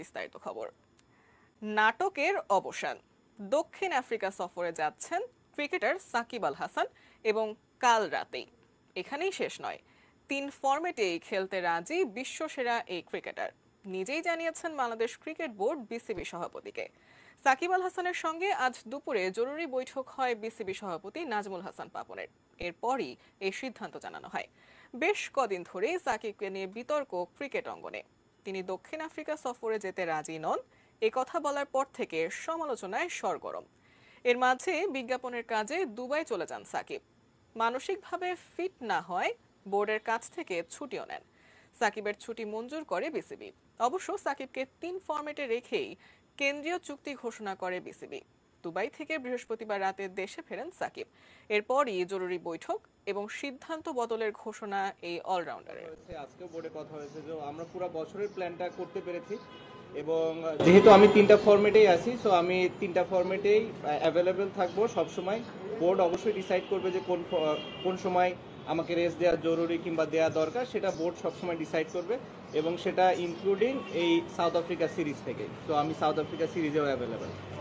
বিস্তারিত খবর। নাটকের অবসান, দক্ষিণ আফ্রিকা সফরে যাচ্ছেন ক্রিকেটার সাকিব আল হাসান এবং কাল রাতেই এখানেই শেষ নয়, 3 ফরম্যাটেই খেলতে রাজি বিশ্বসেরা এই ক্রিকেটার। নিজেই জানিয়েছেন বাংলাদেশ ক্রিকেট বোর্ড বিসিবি সভাপতিকে। সাকিব আল হাসানের সঙ্গে আজ দুপুরে জরুরি বৈঠক হয় বিসিবি সভাপতি নাজমুল হাসান পাপনের। এরপরই এই সিদ্ধান্ত জানানো হয়। বেশ কদিন ধরেই সাকিবকে নিয়ে বিতর্ক ক্রিকেট অঙ্গনে। তিনি দক্ষিণ আফ্রিকা সফরে যেতে রাজি নন, এ কথা বলার পর থেকে সমালোচনায় সরগরম। এর মাঝে বিজ্ঞাপনের কাজে দুবাই চলে যান সাকিব। মানসিকভাবে ফিট না হয় বোর্ডের কাছ থেকে ছুটিও নেন। সাকিবের ছুটি মঞ্জুর করে বিসিবি। অবশ্য সাকিবকে 3 ফরম্যাটে রেখেই কেন্দ্রীয় চুক্তি ঘোষণা করে বিসিবি। দুবাই থেকে বৃহস্পতিবার রাতে দেশে ফেরেন সাকিব। এরপরই জরুরি বৈঠক এবং সিদ্ধান্ত বদলের ঘোষণা এই অলরাউন্ডারের। আজকেও বোর্ডে কথা হয়েছে যে আমরা পুরো বছরের প্ল্যানটা করতে পেরেছি এবং যেহেতু আমি 3টা ফরম্যাটেই আছি, সো আমি 3টা ফরম্যাটেই অ্যাভেলেবেল থাকবো সব সময়। বোর্ড অবশ্যই ডিসাইড করবে যে কোন সময় আমাকে রেস্ট দেওয়া জরুরি কিংবা দেওয়া দরকার, সেটা বোর্ড সবসময় ডিসাইড করবে এবং সেটা ইনক্লুডিং এই সাউথ আফ্রিকা সিরিজ থেকে। তো আমি সাউথ আফ্রিকা সিরিজেও অ্যাভেলেবেল।